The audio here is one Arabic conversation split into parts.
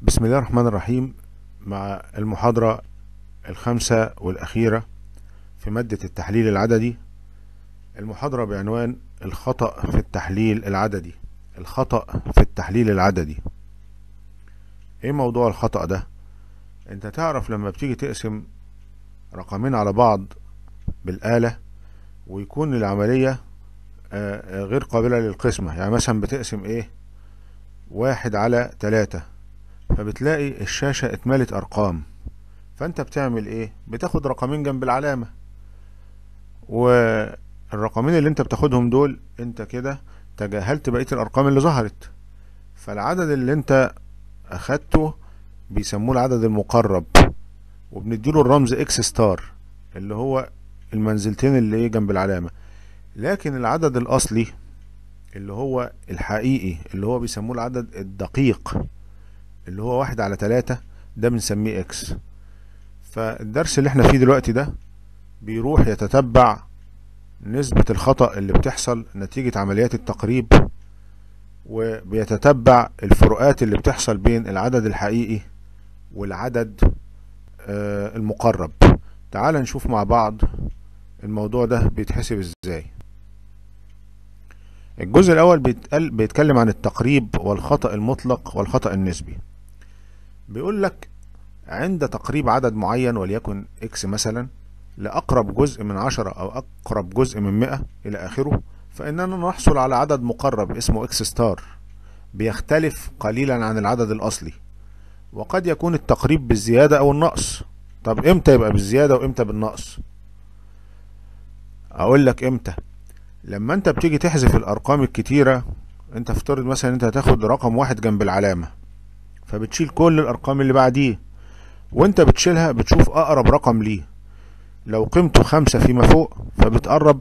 بسم الله الرحمن الرحيم. مع المحاضرة الخامسة والأخيرة في مادة التحليل العددي. المحاضرة بعنوان الخطأ في التحليل العددي. الخطأ في التحليل العددي. ايه موضوع الخطأ ده؟ انت تعرف لما بتيجي تقسم رقمين على بعض بالآلة ويكون العملية غير قابلة للقسمة، يعني مثلا بتقسم 1/3، فبتلاقي الشاشة اتملت أرقام، فانت بتعمل ايه؟ بتاخد رقمين جنب العلامة، والرقمين اللي انت بتاخدهم دول انت كده تجاهلت بقية الارقام اللي ظهرت، فالعدد اللي انت اخدته بيسموه العدد المقرب، وبنديله الرمز اكس ستار اللي هو المنزلتين اللي جنب العلامة. لكن العدد الاصلي اللي هو الحقيقي اللي هو بيسموه العدد الدقيق اللي هو 1/3 ده بنسميه اكس. فالدرس اللي احنا فيه دلوقتي ده بيروح يتتبع نسبة الخطأ اللي بتحصل نتيجة عمليات التقريب، وبيتتبع الفروقات اللي بتحصل بين العدد الحقيقي والعدد المقرب. تعال نشوف مع بعض الموضوع ده بيتحسب ازاي. الجزء الاول بيتكلم عن التقريب والخطأ المطلق والخطأ النسبي. بيقول لك عند تقريب عدد معين وليكن اكس مثلا لأقرب جزء من 10 أو أقرب جزء من 100 إلى آخره، فإننا نحصل على عدد مقرب اسمه إكس ستار بيختلف قليلا عن العدد الأصلي، وقد يكون التقريب بالزيادة أو النقص. طب إمتى يبقى بالزيادة وإمتى بالنقص؟ أقول لك إمتى. لما أنت بتيجي تحذف الأرقام الكتيرة، أنت افترض مثلا أنت هتاخد رقم واحد جنب العلامة، فبتشيل كل الأرقام اللي بعديه، وأنت بتشيلها بتشوف أقرب رقم ليه. لو قيمته 5 فيما فوق فبتقرب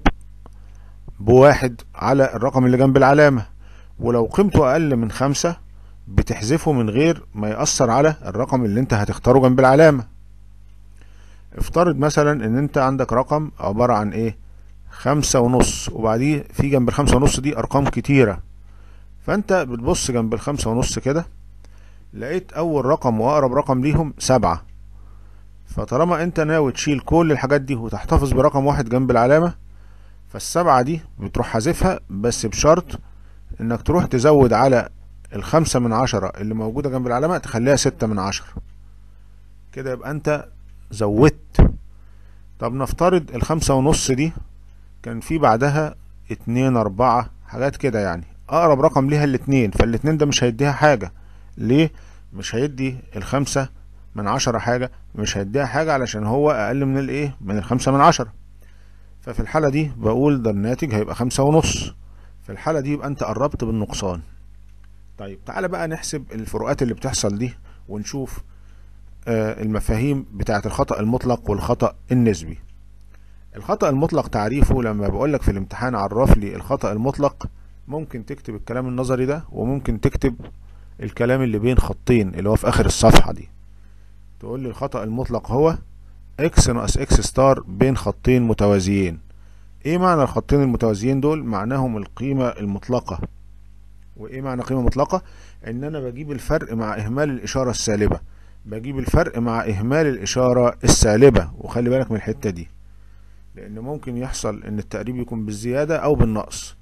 بواحد على الرقم اللي جنب العلامة، ولو قيمته أقل من 5 بتحذفه من غير ما يأثر على الرقم اللي انت هتختاره جنب العلامة. افترض مثلا ان انت عندك رقم عبارة عن 5.5، وبعديه في جنب 5.5 دي أرقام كتيرة، فانت بتبص جنب 5.5 كده لقيت أول رقم وأقرب رقم ليهم 7، فطالما انت ناوي تشيل كل الحاجات دي وتحتفظ برقم واحد جنب العلامة، فالسبعة دي بتروح حذفها، بس بشرط انك تروح تزود على 5/10 اللي موجودة جنب العلامة تخليها 6/10، كده يبقى انت زودت. طب نفترض 5.5 دي كان في بعدها 2 4 حاجات كده، يعني اقرب رقم ليها الاتنين، فالاتنين ده مش هيديها حاجة. ليه؟ مش هيدي 5/10 حاجة، مش هيديها حاجة علشان هو اقل من 5/10. ففي الحالة دي بقول ده الناتج هيبقى 5.5. في الحالة دي يبقى انت قربت بالنقصان. طيب تعالى بقى نحسب الفروقات اللي بتحصل دي ونشوف المفاهيم بتاعة الخطأ المطلق والخطأ النسبي. الخطأ المطلق تعريفه لما بقولك في الامتحان عرف لي الخطأ المطلق، ممكن تكتب الكلام النظري ده، وممكن تكتب الكلام اللي بين خطين اللي هو في آخر الصفحة دي. تقول لي الخطأ المطلق هو اكس ناقص اكس ستار بين خطين متوازيين. ايه معنى الخطين المتوازيين دول؟ معناهم القيمة المطلقة. وايه معنى قيمة مطلقة؟ ان انا بجيب الفرق مع اهمال الاشارة السالبة، بجيب الفرق مع اهمال الاشارة السالبة. وخلي بالك من الحتة دي، لان ممكن يحصل ان التقريب يكون بالزيادة او بالنقص.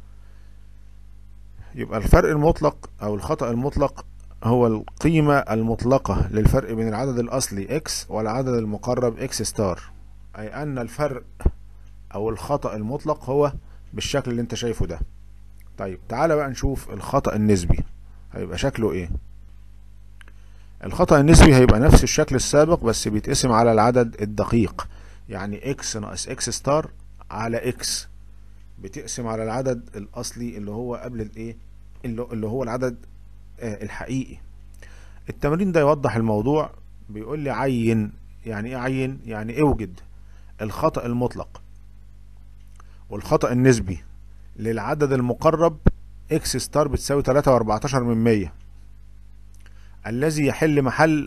يبقى الفرق المطلق او الخطأ المطلق هو القيمة المطلقة للفرق بين العدد الاصلي اكس والعدد المقرب اكس ستار، اي ان الفرق او الخطأ المطلق هو بالشكل اللي انت شايفه ده. طيب تعالى بقى نشوف الخطأ النسبي هيبقى شكله ايه. الخطأ النسبي هيبقى نفس الشكل السابق، بس بيتقسم على العدد الدقيق، يعني اكس ناقص اكس ستار على اكس، بتقسم على العدد الاصلي اللي هو قبل اللي هو العدد الحقيقي. التمرين ده يوضح الموضوع. بيقول لي عين. يعني ايه عين؟ يعني اوجد الخطأ المطلق والخطأ النسبي للعدد المقرب اكس ستار بتساوي 3.14 الذي يحل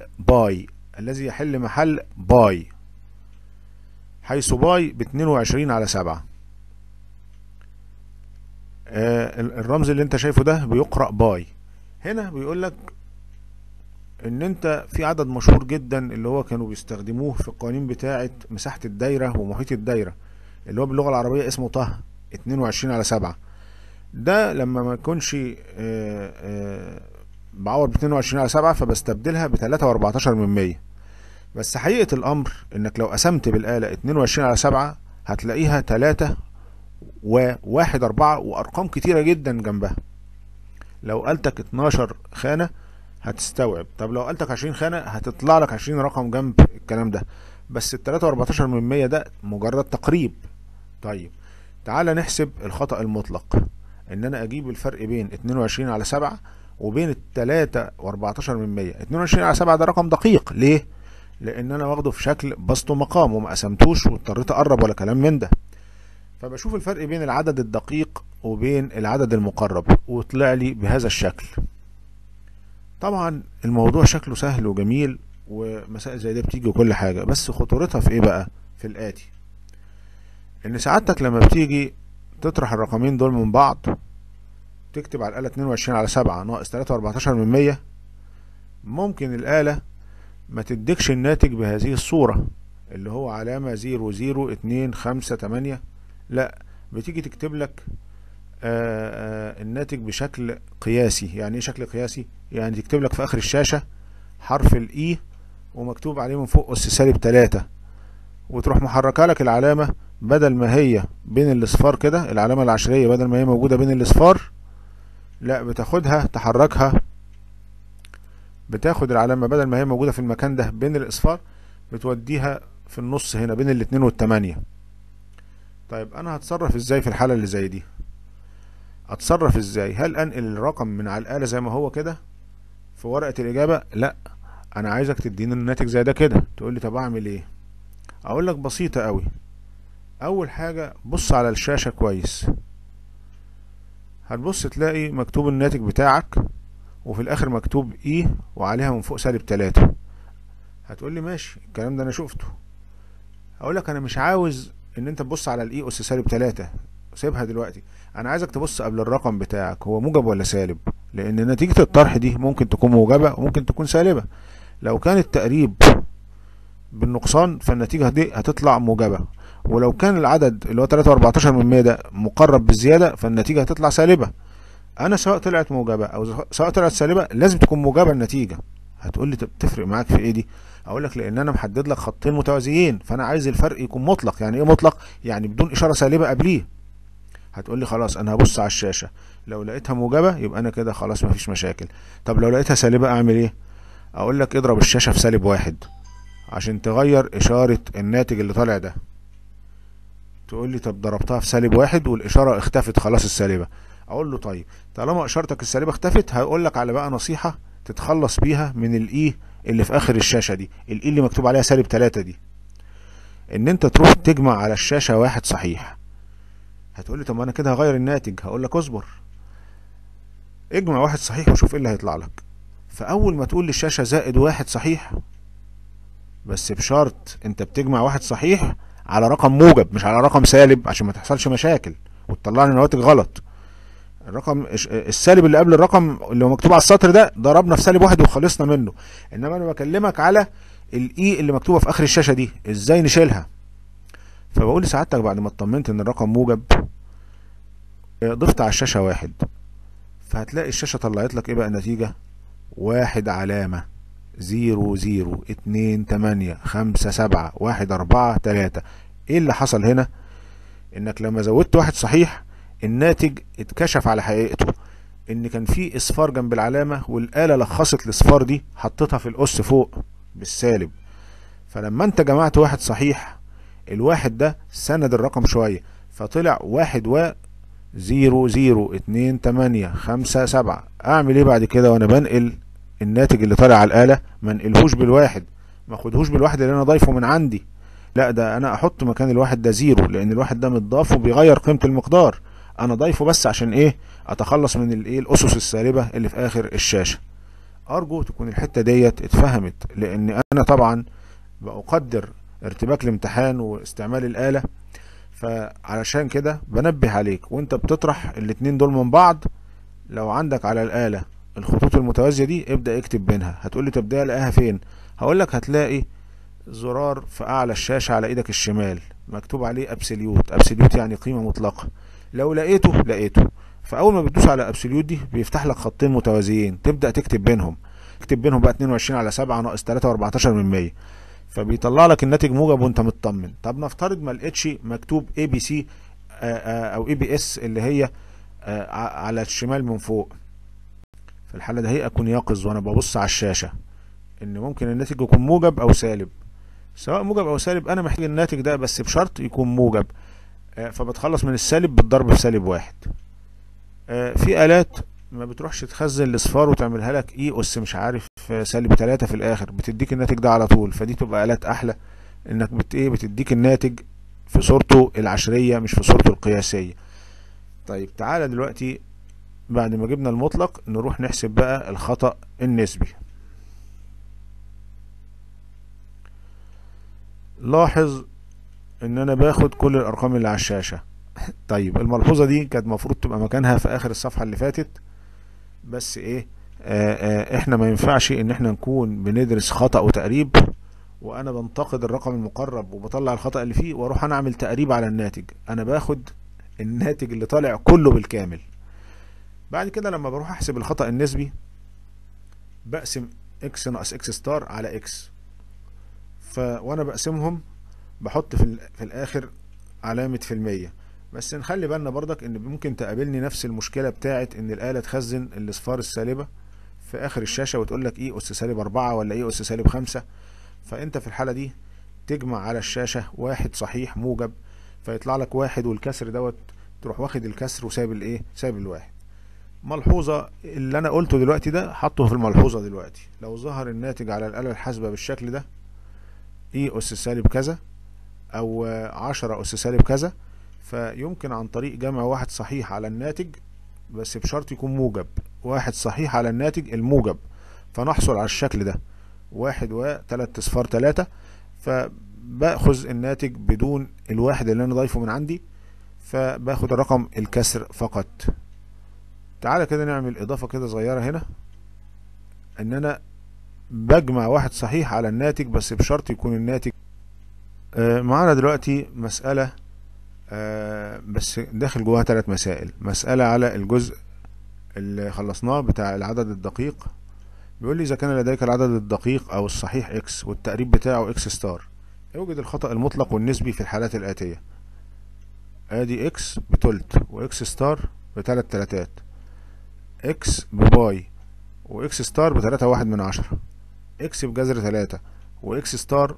محل باي، حيث باي ب22/7. الرمز اللي انت شايفه ده بيقرأ باي. هنا بيقول لك ان انت في عدد مشهور جدا اللي هو كانوا بيستخدموه في القوانين بتاعة مساحة الدايرة ومحيط الدايرة، اللي هو باللغة العربية اسمه طه 22/7. ده لما ما يكونش بعوض ب 22/7 فبستبدلها ب 3.14%. بس حقيقة الأمر إنك لو قسمت بالآلة 22/7 هتلاقيها 3 و1/4 وأرقام كتيرة جدا جنبها. لو قالتك 12 خانة هتستوعب، طب لو قالتك 20 خانة هتطلع لك 20 رقم جنب الكلام ده. بس ال3.14% ده مجرد تقريب. طيب تعالى نحسب الخطأ المطلق، ان انا اجيب الفرق بين 22/7 وبين ال3.14%. 22/7 ده رقم دقيق، ليه؟ لان انا واخده في شكل بسط ومقام وما قسمتوش واضطريت اقرب ولا كلام من ده. فبشوف الفرق بين العدد الدقيق وبين العدد المقرب وطلع لي بهذا الشكل. طبعا الموضوع شكله سهل وجميل ومسائل زي دي بتيجي وكل حاجة، بس خطورتها في ايه بقى؟ في الآتي: ان سعادتك لما بتيجي تطرح الرقمين دول من بعض تكتب على الآلة 22/7 ناقص 3.14%، ممكن الآلة ما تديكش الناتج بهذه الصورة اللي هو علامة 00258، لا، بتيجي تكتب لك الناتج بشكل قياسي. يعني ايه شكل قياسي؟ يعني تكتب لك في اخر الشاشة حرف الاي ومكتوب عليه من فوق اس -3، وتروح محركه لك العلامة، بدل ما هي بين الاصفار كده، العلامة العشرية بدل ما هي موجودة بين الاصفار، لا بتاخدها تحركها، بتاخد العلامة بدل ما هي موجودة في المكان ده بين الاصفار بتوديها في النص هنا بين ال2 وال8. طيب انا هتصرف ازاي في الحالة اللي زي دي؟ اتصرف ازاي؟ هل انقل الرقم من على الآلة زي ما هو كده في ورقة الإجابة؟ لا، انا عايزك تديني الناتج زي ده كده. تقول لي طب اعمل ايه؟ اقول لك بسيطة قوي. اول حاجة بص على الشاشة كويس، هتبص تلاقي مكتوب الناتج بتاعك وفي الاخر مكتوب اي وعليها من فوق -3. هتقول لي ماشي، الكلام ده انا شفته. اقول لك انا مش عاوز ان انت تبص على الاي اس -3، سيبها دلوقتي. انا عايزك تبص قبل الرقم بتاعك هو موجب ولا سالب، لان نتيجة الطرح دي ممكن تكون موجبة وممكن تكون سالبة. لو كان التقريب بالنقصان فالنتيجة دي هتطلع موجبة، ولو كان العدد اللي هو 3.14% ده مقرب بالزيادة فالنتيجة هتطلع سالبة. انا سواء طلعت موجبة او سواء طلعت سالبة لازم تكون موجبة النتيجة. هتقول لي تفرق معاك في ايه دي؟ اقول لك لان انا محدد لك خطين متوازيين، فانا عايز الفرق يكون مطلق. يعني ايه مطلق؟ يعني بدون اشارة سالبة قبليه. هتقول لي خلاص انا هبص على الشاشة، لو لقيتها موجبة يبقى انا كده خلاص مفيش مشاكل. طب لو لقيتها سالبة اعمل ايه؟ اقول لك اضرب الشاشة في -1 عشان تغير اشارة الناتج اللي طالع ده. تقول لي طب ضربتها في -1 والاشارة اختفت خلاص السالبة. اقول له طيب طالما اشارتك السالبة اختفت هقول لك على بقى نصيحة تتخلص بيها من الاي اللي في اخر الشاشة دي، الاي اللي مكتوب عليها -3 دي، ان انت تروح تجمع على الشاشة واحد صحيح. هتقول لي طب انا كده هغير الناتج. هقول لك اصبر، اجمع واحد صحيح وشوف ايه اللي هيطلع لك. فاول ما تقول للشاشة -1 صحيح، بس بشرط انت بتجمع واحد صحيح على رقم موجب مش على رقم سالب عشان ما تحصلش مشاكل وتطلع لي نواتج غلط. الرقم السالب اللي قبل الرقم اللي هو مكتوب على السطر ده ضربنا في -1 وخلصنا منه. انما انا بكلمك على الاي اللي مكتوبه في اخر الشاشه دي ازاي نشيلها. فبقول لسعادتك بعد ما اطمنت ان الرقم موجب ضفت على الشاشه 1، فهتلاقي الشاشه طلعت لك ايه بقى النتيجه؟ 1 علامه 002857143. ايه اللي حصل هنا؟ انك لما زودت واحد صحيح الناتج اتكشف على حقيقته، ان كان في اصفار جنب العلامة والآلة لخصت الاصفار دي حطتها في الأس فوق بالسالب. فلما انت جمعت واحد صحيح الواحد ده سند الرقم شوية فطلع 1 و0028557. اعمل ايه بعد كده وانا بنقل الناتج اللي طالع على الآلة؟ ما انقلهوش بالواحد، ما اخدهوش بالواحد اللي انا ضايفه من عندي، لا ده انا احط مكان الواحد ده 0، لان الواحد ده متضاف وبيغير قيمة المقدار. انا ضايفه بس عشان ايه؟ اتخلص من الايه الاسس السالبة اللي في اخر الشاشة. ارجو تكون الحتة ديت اتفهمت، لان انا طبعا بقدر ارتباك الامتحان واستعمال الآلة، فعلشان كده بنبه عليك وانت بتطرح الاتنين دول من بعض. لو عندك على الآلة الخطوط المتوازية دي ابدأ اكتب بينها. هتقولي طب ده الاقيها فين؟ هقولك هتلاقي زرار في اعلى الشاشة على ايدك الشمال مكتوب عليه ابسوليوت. ابسوليوت يعني قيمة مطلقة. لو لقيته فاول ما بتدوس على ابسوليوت دي بيفتح لك خطين متوازيين، تبدأ تكتب بينهم. اكتب بينهم بقى 22 على 7 ناقص 3 و14 من 100، فبيطلع لك الناتج موجب وانت مطمن. طب نفترض ما لقيتش مكتوب اي بي سي او اي بي اس اللي هي على الشمال من فوق. في الحالة ده هي اكون يقظ وانا ببص على الشاشة ان ممكن الناتج يكون موجب او سالب. سواء موجب او سالب انا محتاج الناتج ده بس بشرط يكون موجب. فبتخلص من السالب بالضرب في -1. في الات ما بتروحش تخزن الاصفار وتعملها لك اي اس مش عارف -3 في الاخر، بتديك الناتج ده على طول. فدي تبقى الات احلى، انك بتديك الناتج في صورته العشرية مش في صورته القياسية. طيب تعالى دلوقتي بعد ما جبنا المطلق نروح نحسب بقى الخطأ النسبي. لاحظ ان انا باخد كل الارقام اللي على الشاشة. طيب الملحوظة دي كانت مفروض تبقى مكانها في اخر الصفحة اللي فاتت، بس ايه احنا ما ينفعش ان احنا نكون بندرس خطأ وتقريب وانا بنتقد الرقم المقرب وبطلع الخطأ اللي فيه واروح انا اعمل تقريب على الناتج. انا باخد الناتج اللي طالع كله بالكامل. بعد كده لما بروح احسب الخطأ النسبي بقسم اكس ناقص اكس ستار على اكس. وانا بقسمهم بحط في الاخر علامة في المية. بس نخلي بالنا برضك ان ممكن تقابلني نفس المشكلة بتاعت ان الآلة تخزن الاصفار السالبة في اخر الشاشة وتقول لك ايه اس -4 ولا ايه اس -5. فانت في الحالة دي تجمع على الشاشة واحد صحيح موجب فيطلع لك واحد، والكسر دوت تروح واخد الكسر وسايب الايه، سايب الواحد. ملحوظة اللي انا قلته دلوقتي ده حطه في الملحوظة دلوقتي. لو ظهر الناتج على الآلة الحاسبة بالشكل ده ايه اس كذا او 10 اس كذا، فيمكن عن طريق جمع واحد صحيح على الناتج بس بشرط يكون موجب، واحد صحيح على الناتج الموجب، فنحصل على الشكل ده 1 و3 اصفار 3. فباخذ الناتج بدون الواحد اللي انا ضايفه من عندي، فباخد الرقم الكسر فقط. تعالى كده نعمل اضافة كده صغيرة هنا، ان انا بجمع واحد صحيح على الناتج بس بشرط يكون الناتج معانا دلوقتي مسألة بس داخل جواها 3 مسائل. مسألة على الجزء اللي خلصناه بتاع العدد الدقيق، بيقول لي إذا كان لديك العدد الدقيق أو الصحيح إكس والتقريب بتاعه إكس ستار، يوجد الخطأ المطلق والنسبي في الحالات الآتية. آدي إكس بتلت وإكس ستار بتلات تلاتات، إكس بباي وإكس ستار ب3.1، إكس بجذر 3 وإكس ستار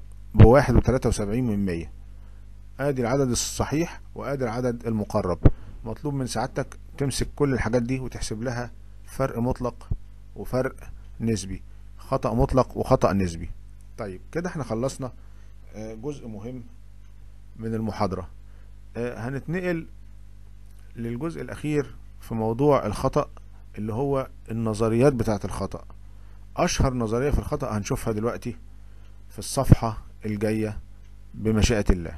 ب1.73. ادي العدد الصحيح وادي العدد المقرب. مطلوب من سعادتك تمسك كل الحاجات دي وتحسب لها فرق مطلق وفرق نسبي، خطأ مطلق وخطأ نسبي. طيب كده احنا خلصنا جزء مهم من المحاضرة. هنتنقل للجزء الاخير في موضوع الخطأ اللي هو النظريات بتاعة الخطأ. اشهر نظرية في الخطأ هنشوفها دلوقتي في الصفحة الجاية بمشيئة الله.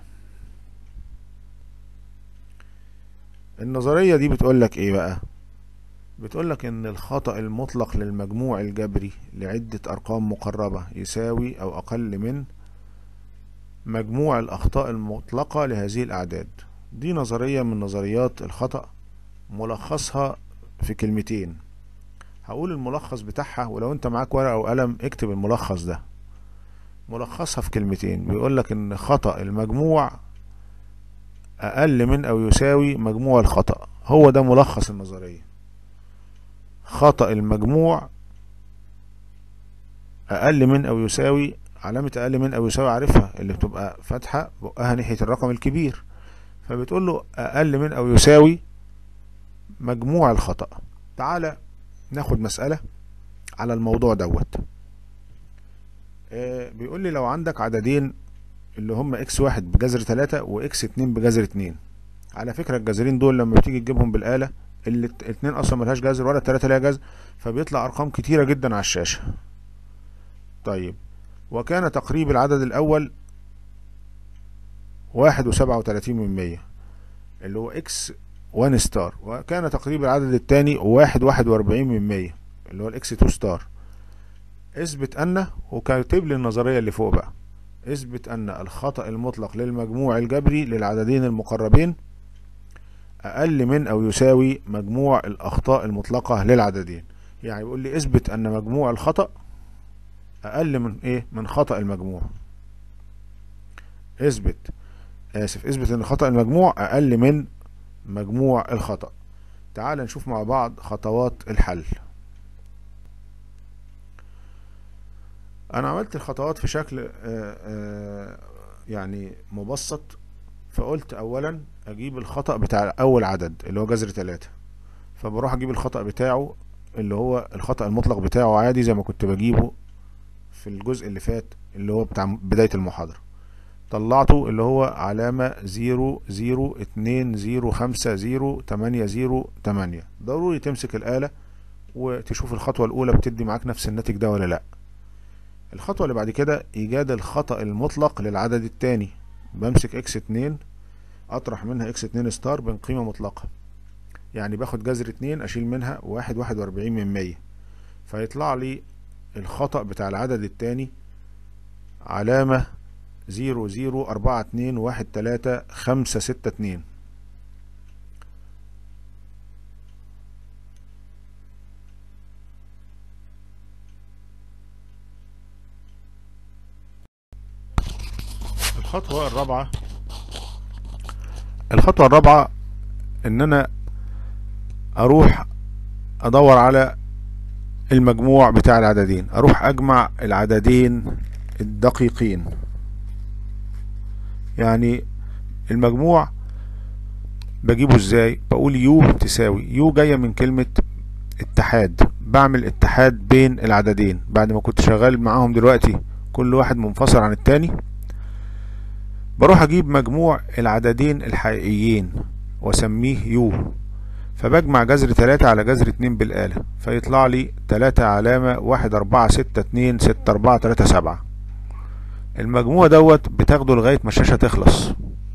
النظرية دي بتقولك ايه بقى؟ بتقولك ان الخطأ المطلق للمجموع الجبري لعدة ارقام مقربة يساوي او اقل من مجموع الاخطاء المطلقة لهذه الاعداد. دي نظرية من نظريات الخطأ، ملخصها في كلمتين. هقول الملخص بتاعها ولو انت معاك ورقة او قلم اكتب الملخص ده. ملخصها في كلمتين، بيقولك ان خطأ المجموع اقل من او يساوي مجموع الخطأ. هو ده ملخص النظرية. خطأ المجموع اقل من او يساوي، علامة اقل من او يساوي عارفها اللي بتبقى فاتحة بقها ناحية الرقم الكبير، فبتقول له اقل من او يساوي مجموع الخطأ. تعالى ناخد مسألة على الموضوع دوت. بيقول لي لو عندك عددين اللي هم x1 بجذر 3 وx2 بجذر 2. على فكرة الجذرين دول لما بتيجي تجيبهم بالآلة الاتنين اصلا ملهاش جذر ولا التلاتة ليها جذر، فبيطلع ارقام كتيرة جدا على الشاشة. طيب وكان تقريب العدد الاول 1.37 اللي هو x1 ستار، وكان تقريب العدد الثاني 1.41 اللي هو الاكس 2 ستار. اثبت ان، وكاتب لي النظرية اللي فوق بقى، اثبت ان الخطأ المطلق للمجموع الجبري للعددين المقربين اقل من او يساوي مجموع الاخطاء المطلقة للعددين. يعني يقول لي اثبت ان مجموع الخطأ اقل من ايه؟ من خطأ المجموع. اثبت ان خطأ المجموع اقل من مجموع الخطأ. تعال نشوف مع بعض خطوات الحل. انا عملت الخطوات في شكل يعني مبسط. فقلت اولا اجيب الخطأ بتاع اول عدد اللي هو جذر 3، فبروح اجيب الخطأ بتاعه اللي هو الخطأ المطلق بتاعه عادي زي ما كنت بجيبه في الجزء اللي فات اللي هو بتاع بداية المحاضرة. طلعته اللي هو علامة 002050808. ضروري تمسك الآلة وتشوف الخطوة الأولى بتدي معاك نفس الناتج ده ولا لأ. الخطوة اللي بعد كده إيجاد الخطأ المطلق للعدد التاني. بمسك اكس 2 أطرح منها اكس 2 ستار بين قيمة مطلقة، يعني باخد جذر 2 أشيل منها 1.41 فيطلع لي الخطأ بتاع العدد التاني علامة 0042136562. الخطوة الرابعة ان انا اروح ادور على المجموع بتاع العددين، اروح اجمع العددين الدقيقين. يعني المجموع بجيبه ازاي؟ بقول يو تساوي، يو جاية من كلمة اتحاد، بعمل اتحاد بين العددين بعد ما كنت شغال معاهم دلوقتي كل واحد منفصل عن التاني. بروح اجيب مجموع العددين الحقيقيين واسميه يو، فبجمع جذر 3 على جذر 2 بالآلة فيطلع لي 3 علامة 146264437. المجموع دوت بتاخده لغاية ما الشاشة تخلص.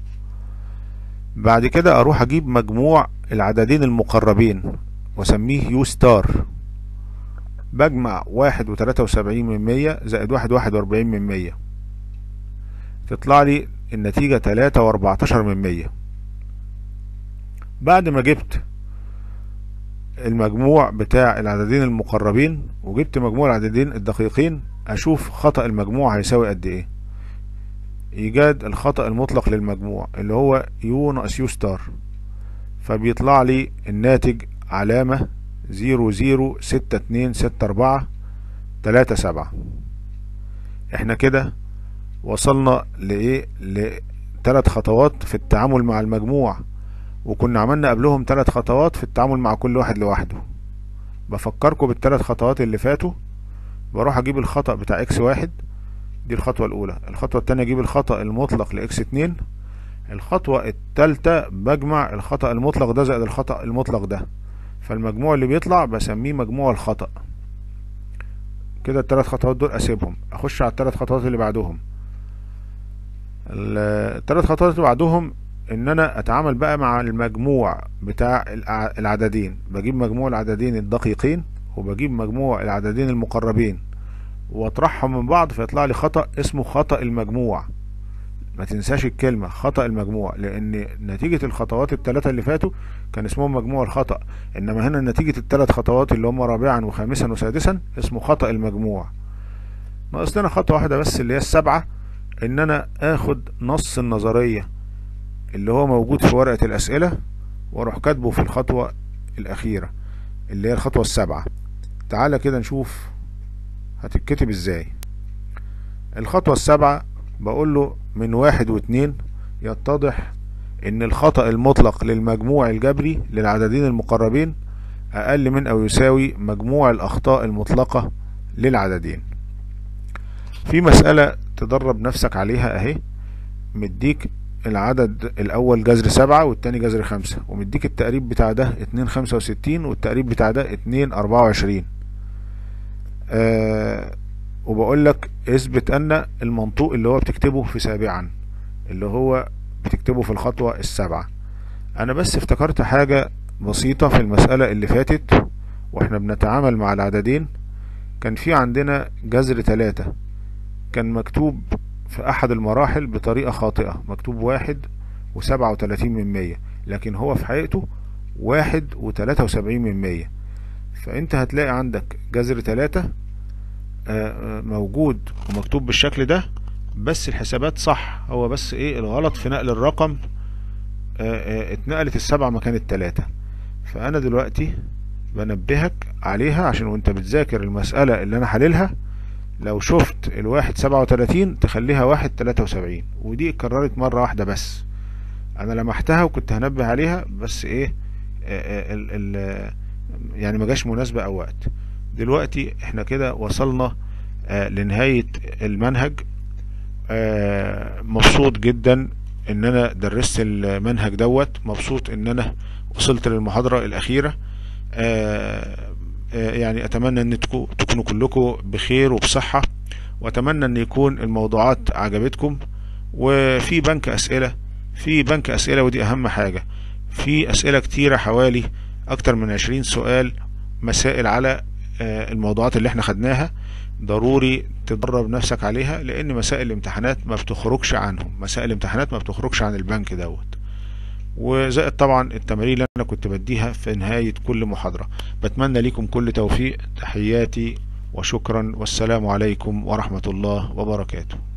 بعد كده اروح اجيب مجموع العددين المقربين واسميه يو ستار. بجمع 1.73 زائد 1.41 تطلع لي النتيجة 3.14. بعد ما جبت المجموع بتاع العددين المقربين وجبت مجموع العددين الدقيقين، اشوف خطأ المجموع هيساوي قد ايه. ايجاد الخطأ المطلق للمجموع اللي هو يو ناقص يو ستار، فبيطلع لي الناتج علامة 00626437. احنا كده وصلنا لايه؟ لثلاث خطوات في التعامل مع المجموع، وكنا عملنا قبلهم 3 خطوات في التعامل مع كل واحد لوحده. بفكركم بالثلاث خطوات اللي فاتوا. بروح اجيب الخطأ بتاع اكس 1، دي الخطوة الاولى. الخطوة التانية اجيب الخطأ المطلق لاكس 2. الخطوة التالتة بجمع الخطأ المطلق ده زائد الخطأ المطلق ده، فالمجموع اللي بيطلع بسميه مجموع الخطأ. كده الثلاث خطوات دول اسيبهم، اخش على الثلاث خطوات اللي بعدهم. الثلاث خطوات اللي بعدهم ان انا اتعامل بقى مع المجموع بتاع العددين. بجيب مجموع العددين الدقيقين وبجيب مجموع العددين المقربين واطرحهم من بعض فيطلع لي خطأ اسمه خطأ المجموع. ما تنساش الكلمة خطأ المجموع، لان نتيجة الخطوات الثلاثة اللي فاتوا كان اسمهم مجموع الخطأ، انما هنا نتيجة الثلاث خطوات اللي هم رابعا وخامسا وسادسا اسمه خطأ المجموع. ناقص لنا خطوة واحدة بس اللي هي السابعة، ان انا اخد نص النظرية اللي هو موجود في ورقة الأسئلة واروح كاتبه في الخطوة الأخيرة اللي هي الخطوة السابعة. تعالى كده نشوف هتتكتب ازاي. الخطوة السابعة بقول له من 1 و2 يتضح ان الخطأ المطلق للمجموع الجبري للعددين المقربين اقل من او يساوي مجموع الاخطاء المطلقة للعددين. في مسألة تدرب نفسك عليها اهي. مديك العدد الاول جذر 7 والتاني جذر 5، ومديك التقريب بتاع ده 2.65 والتقريب بتاع ده 2.24. وبقول لك اثبت ان المنطوق اللي هو بتكتبه في سابعا اللي هو بتكتبه في الخطوة السابعة. انا بس افتكرت حاجة بسيطة في المسألة اللي فاتت واحنا بنتعامل مع العددين، كان في عندنا جذر 3 كان مكتوب في احد المراحل بطريقة خاطئة، مكتوب 1.37، لكن هو في حقيقته 1.73. فانت هتلاقي عندك جذر 3 موجود ومكتوب بالشكل ده، بس الحسابات صح، هو بس ايه الغلط في نقل الرقم، اتنقلت ال7 مكان ال3. فانا دلوقتي بنبهك عليها عشان وانت بتذاكر المسألة اللي انا حللها، لو شفت ال1.37 تخليها 1.73، ودي اتكررت مرة واحدة بس، انا لمحتها وكنت هنبه عليها، بس ايه يعني ما جاش مناسبة او وقت. دلوقتي احنا كده وصلنا لنهاية المنهج. مبسوط جدا ان انا درست المنهج دوت، مبسوط ان انا وصلت للمحاضرة الاخيرة. يعني اتمنى ان تكونوا كلكم بخير وبصحة، واتمنى ان يكون الموضوعات عجبتكم. وفي بنك اسئلة ودي اهم حاجة، في اسئلة كتيرة حوالي اكتر من 20 سؤال مسائل على الموضوعات اللي احنا خدناها، ضروري تدرب نفسك عليها، لان مسائل الامتحانات ما بتخرجش عن البنك دوت. وزائد طبعا التمارين اللي انا كنت بديها في نهاية كل محاضرة. بتمنى لكم كل توفيق، تحياتي وشكرا، والسلام عليكم ورحمة الله وبركاته.